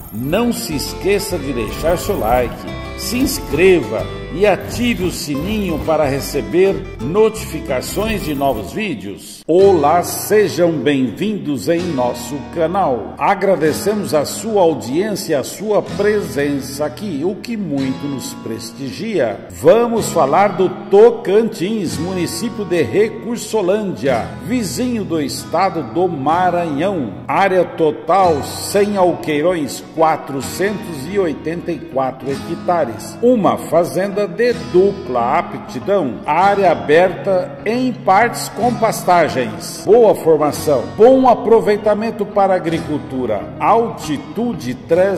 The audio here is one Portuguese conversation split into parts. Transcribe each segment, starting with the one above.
Não se esqueça de deixar seu like, se inscreva e ative o sininho para receber notificações de novos vídeos. Olá, sejam bem-vindos em nosso canal. Agradecemos a sua audiência e a sua presença aqui, o que muito nos prestigia. Vamos falar do Tocantins, município de Recursolândia, vizinho do estado do Maranhão. Área total, 100 alqueirões, 484 hectares. Uma fazenda de dupla aptidão, área aberta em partes com pastagens, boa formação, bom aproveitamento para agricultura, altitude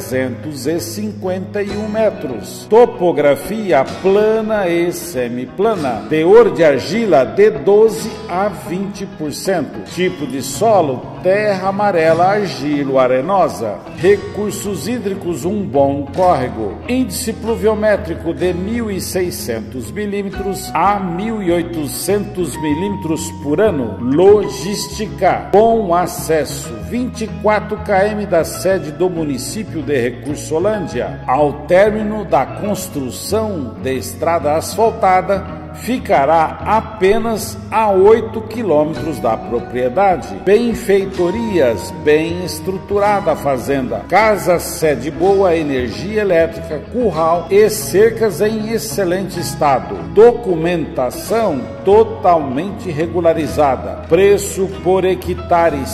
351 metros, topografia plana e semiplana, teor de argila de 12 a 20%, tipo de solo terra amarela argilo-arenosa, recursos hídricos um bom córrego, índice pluviométrico de 1.600 milímetros a 1.800 milímetros por ano. Logística, bom acesso, 24 km da sede do município de Recursolândia. Ao término da construção de estrada asfaltada, ficará apenas a 8 quilômetros da propriedade. Benfeitorias, bem estruturada a fazenda, casa sede boa, energia elétrica, curral e cercas em excelente estado. Documentação totalmente regularizada. Preço por hectare R$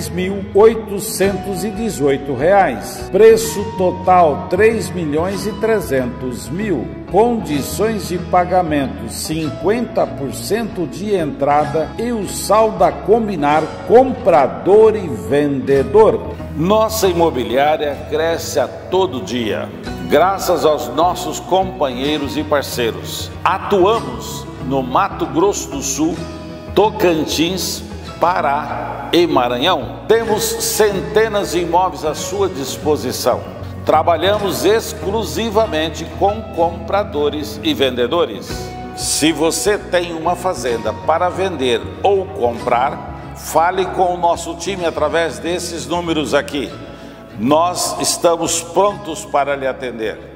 6.818. Preço total R$ 3.300.000. Condições de pagamento: 50% de entrada e o saldo a combinar comprador e vendedor. Nossa imobiliária cresce a todo dia, graças aos nossos companheiros e parceiros. Atuamos no Mato Grosso do Sul, Tocantins, Pará e Maranhão. Temos centenas de imóveis à sua disposição. Trabalhamos exclusivamente com compradores e vendedores. Se você tem uma fazenda para vender ou comprar, fale com o nosso time através desses números aqui. Nós estamos prontos para lhe atender.